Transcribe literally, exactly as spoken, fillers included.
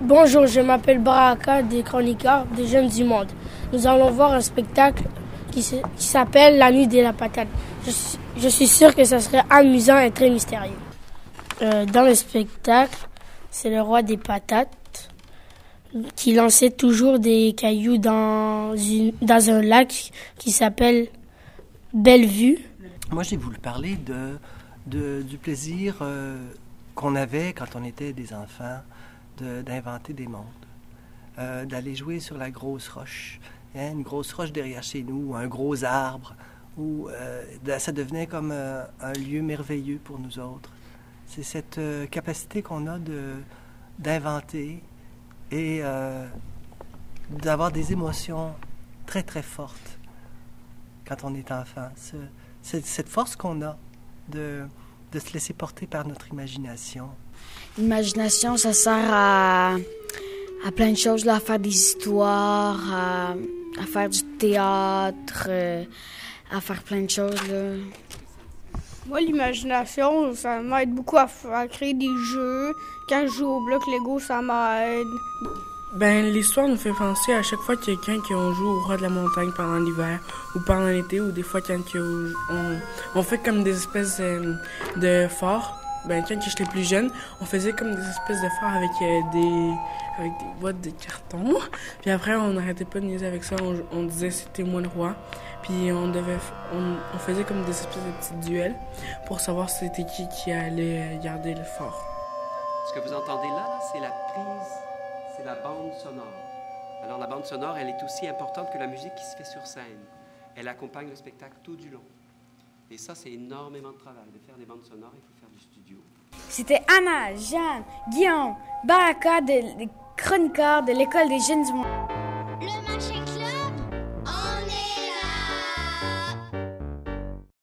Bonjour, je m'appelle Baraka des Chroniqueurs des Jeunes du Monde. Nous allons voir un spectacle qui, se, qui s'appelle La Nuit de la Patate. Je, je suis sûr que ça serait amusant et très mystérieux. Euh, dans le spectacle, c'est le roi des patates qui lançait toujours des cailloux dans, une, dans un lac qui s'appelle Bellevue. Moi, j'ai voulu parler de, de, du plaisir euh, qu'on avait quand on était des enfants de, d'inventer des mondes, euh, d'aller jouer sur la grosse roche, hein, une grosse roche derrière chez nous, un gros arbre, où euh, ça devenait comme euh, un lieu merveilleux pour nous autres. C'est cette euh, capacité qu'on a de, d'inventer et euh, d'avoir des émotions très, très fortes quand on est enfant. Ce, c'est cette force qu'on a de, de se laisser porter par notre imagination. L'imagination, ça sert à, à plein de choses, là, à faire des histoires, à, à faire du théâtre, euh, à faire plein de choses, là. Moi, l'imagination, ça m'aide beaucoup à, à créer des jeux. Quand je joue au bloc Lego, ça m'aide. Ben, l'histoire nous fait penser à chaque fois qu'il y a quelqu'un qu'on joue au roi de la montagne pendant l'hiver ou pendant l'été, ou des fois quand on, on fait comme des espèces de, de forts. Ben, quand j'étais plus jeune, on faisait comme des espèces de forts avec euh, des avec des boîtes de carton. Puis après, on n'arrêtait pas de niaiser avec ça. On, on disait c'était moi le roi. Puis on devait, on, on faisait comme des espèces de petits duels pour savoir c'était qui qui allait garder le fort. Ce que vous entendez là, là c'est la prise, c'est la bande sonore. Alors la bande sonore, elle est aussi importante que la musique qui se fait sur scène. Elle accompagne le spectacle tout du long. Et ça, c'est énormément de travail. De faire des bandes sonores, il faut faire du studio. C'était Anna, Jeanne, Guillaume, Baraka, des Chroniqueurs de l'École des Jeunes du Monde.